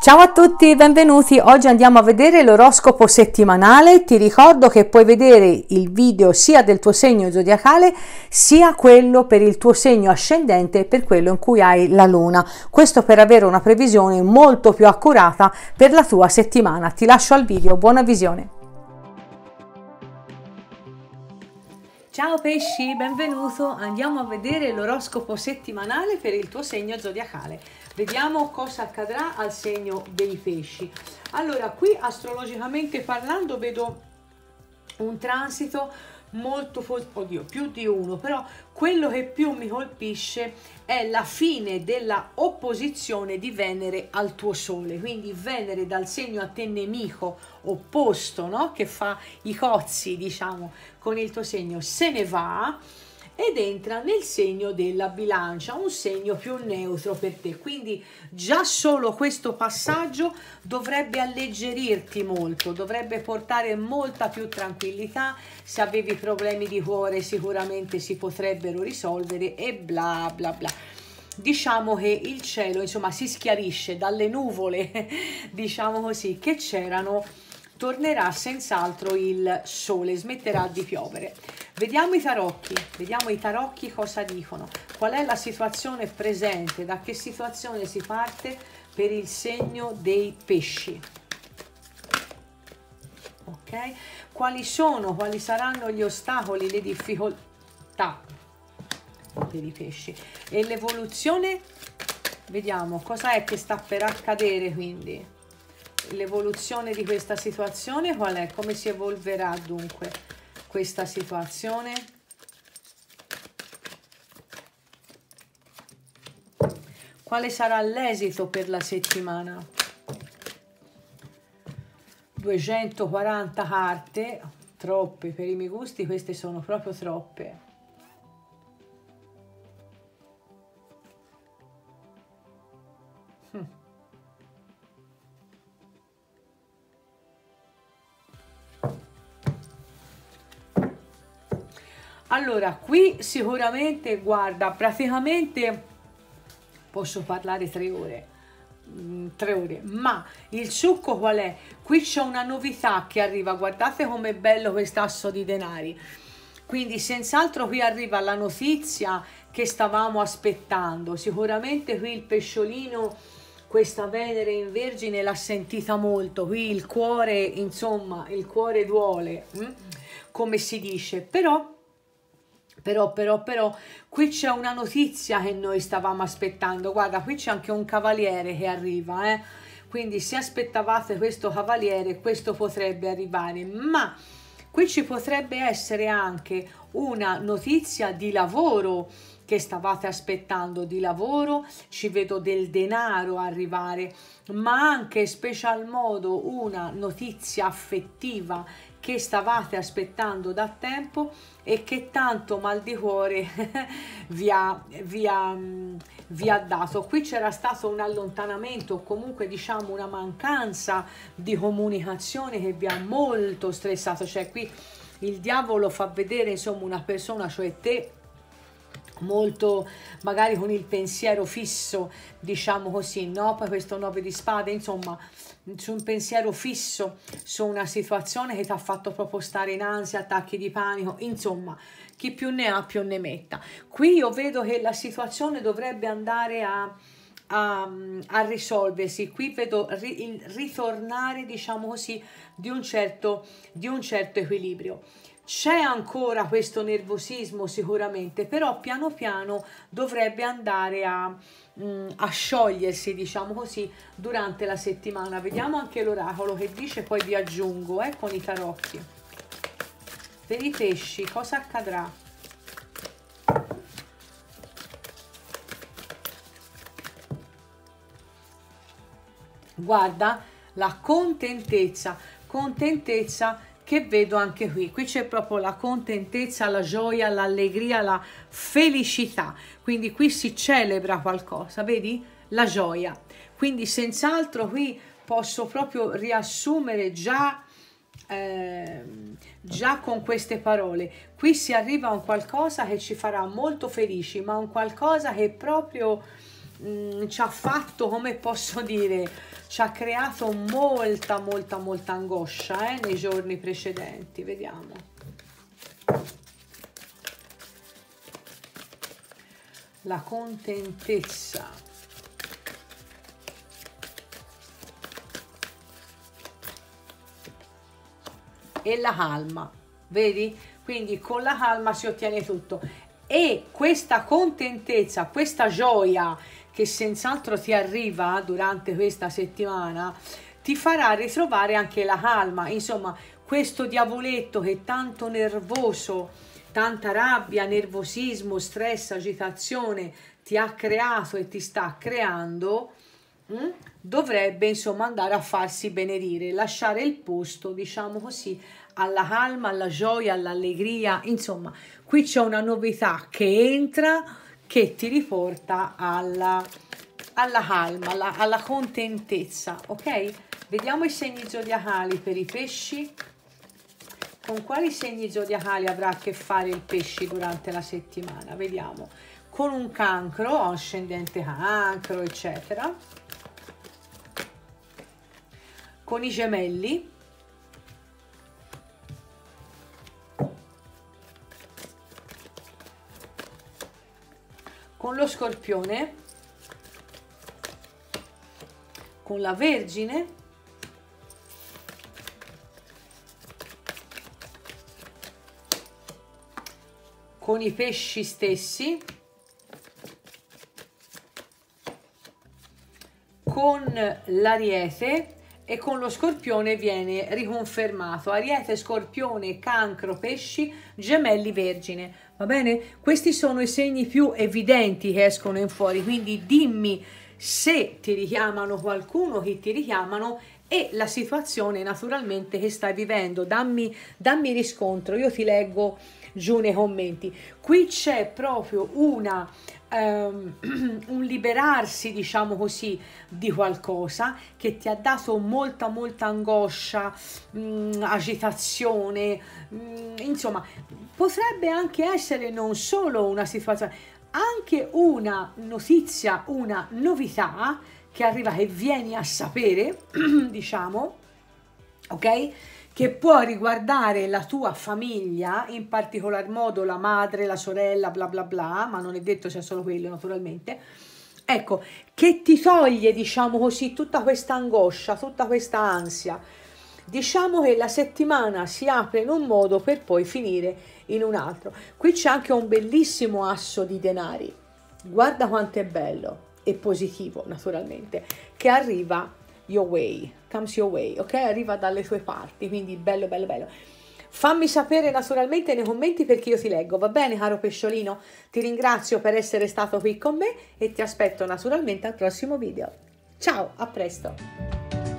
Ciao a tutti, benvenuti. Oggi andiamo a vedere l'oroscopo settimanale. Ti ricordo che puoi vedere il video sia del tuo segno zodiacale sia quello per il tuo segno ascendente e per quello in cui hai la luna. Questo per avere una previsione molto più accurata per la tua settimana. Ti lascio al video, buona visione. Ciao pesci, benvenuto. Andiamo a vedere l'oroscopo settimanale per il tuo segno zodiacale. Vediamo cosa accadrà al segno dei pesci. Allora, qui astrologicamente parlando vedo un transito molto oddio, più di uno, però quello che più mi colpisce è la fine della opposizione di Venere al tuo sole, quindi Venere dal segno a te nemico opposto, no? Che fa i cozzi, diciamo, con il tuo segno, se ne va ed entra nel segno della bilancia, un segno più neutro per te. Quindi già solo questo passaggio dovrebbe alleggerirti molto, dovrebbe portare molta più tranquillità. Se avevi problemi di cuore sicuramente si potrebbero risolvere e bla bla bla. Diciamo che il cielo insomma si schiarisce dalle nuvole diciamo così che c'erano, tornerà senz'altro il sole, smetterà di piovere. Vediamo i tarocchi cosa dicono, qual è la situazione presente, da che situazione si parte per il segno dei pesci. Ok? Quali saranno gli ostacoli, le difficoltà per i pesci e l'evoluzione? Vediamo cosa è che sta per accadere, quindi l'evoluzione di questa situazione qual è, come si evolverà dunque questa situazione. Quale sarà l'esito per la settimana? 240 carte, troppe per i miei gusti, queste sono proprio troppe. Allora, qui sicuramente, guarda, praticamente posso parlare 3 ore, ma il succo qual è? Qui c'è una novità che arriva, guardate com'è bello quest'asso di denari. Quindi senz'altro qui arriva la notizia che stavamo aspettando. Sicuramente qui il pesciolino, questa Venere in Vergine l'ha sentita molto, qui il cuore, insomma, il cuore duole, come si dice, però qui c'è una notizia che noi stavamo aspettando. Guarda, qui c'è anche un cavaliere che arriva, quindi se aspettavate questo cavaliere, questo potrebbe arrivare, ma qui ci potrebbe essere anche una notizia di lavoro che stavate aspettando, di lavoro, ci vedo del denaro arrivare, ma anche special modo una notizia affettiva che stavate aspettando da tempo e che tanto mal di cuore vi ha dato. Qui c'era stato un allontanamento, comunque diciamo una mancanza di comunicazione che vi ha molto stressato, cioè qui il diavolo fa vedere insomma una persona, cioè te, molto magari con il pensiero fisso, diciamo così, no? Poi questo 9 di spade, insomma, su un pensiero fisso su una situazione che ti ha fatto proprio stare in ansia, attacchi di panico, insomma, chi più ne ha più ne metta. Qui io vedo che la situazione dovrebbe andare a risolversi. Qui vedo il ritornare, diciamo così, di un certo equilibrio. C'è ancora questo nervosismo sicuramente, però piano piano dovrebbe andare a sciogliersi, diciamo così, durante la settimana. Vediamo anche l'oracolo che dice, poi vi aggiungo con i tarocchi. Per i pesci cosa accadrà? Guarda, la contentezza che vedo anche qui c'è proprio la contentezza, la gioia, l'allegria, la felicità, quindi qui si celebra qualcosa, vedi? La gioia, quindi senz'altro qui posso proprio riassumere già con queste parole, qui si arriva a un qualcosa che ci farà molto felici, ma un qualcosa che proprio ci ha fatto, come posso dire, ci ha creato molta angoscia nei giorni precedenti. Vediamo. La contentezza. E la calma, vedi? Quindi con la calma si ottiene tutto. E questa contentezza, questa gioia che senz'altro ti arriva durante questa settimana, ti farà ritrovare anche la calma. Insomma, questo diavoletto che è tanto nervoso, tanta rabbia, nervosismo, stress, agitazione ti ha creato e ti sta creando, dovrebbe insomma andare a farsi benedire, lasciare il posto, diciamo così, alla calma, alla gioia, all'allegria. Insomma, qui c'è una novità che entra, che ti riporta alla calma, alla contentezza, ok? Vediamo i segni zodiacali per i pesci. Con quali segni zodiacali avrà a che fare il pesci durante la settimana? Vediamo. Con un cancro, ascendente cancro, eccetera. Con i gemelli. Con lo scorpione. Con la Vergine. Con i pesci stessi. Con l'Ariete. E con lo Scorpione viene riconfermato. Ariete, Scorpione, Cancro, Pesci, Gemelli, Vergine. Va bene? Questi sono i segni più evidenti che escono in fuori, quindi dimmi se ti richiamano qualcuno, chi ti richiamano e la situazione naturalmente che stai vivendo. Dammi riscontro, io ti leggo giù nei commenti. Qui c'è proprio un liberarsi, diciamo così, di qualcosa che ti ha dato molta angoscia, agitazione, insomma, potrebbe anche essere non solo una situazione, anche una notizia, una novità che arriva, che vieni a sapere, diciamo, ok? Che può riguardare la tua famiglia, in particolar modo la madre, la sorella, bla bla bla, ma non è detto sia solo quello naturalmente, ecco, che ti toglie, diciamo così, tutta questa angoscia, tutta questa ansia. Diciamo che la settimana si apre in un modo per poi finire in un altro. Qui c'è anche un bellissimo asso di denari, guarda quanto è bello e positivo naturalmente, che arriva your way, comes your way, ok? Arriva dalle tue parti, quindi bello. Fammi sapere naturalmente nei commenti perché io ti leggo, va bene caro pesciolino? Ti ringrazio per essere stato qui con me e ti aspetto naturalmente al prossimo video. Ciao, a presto!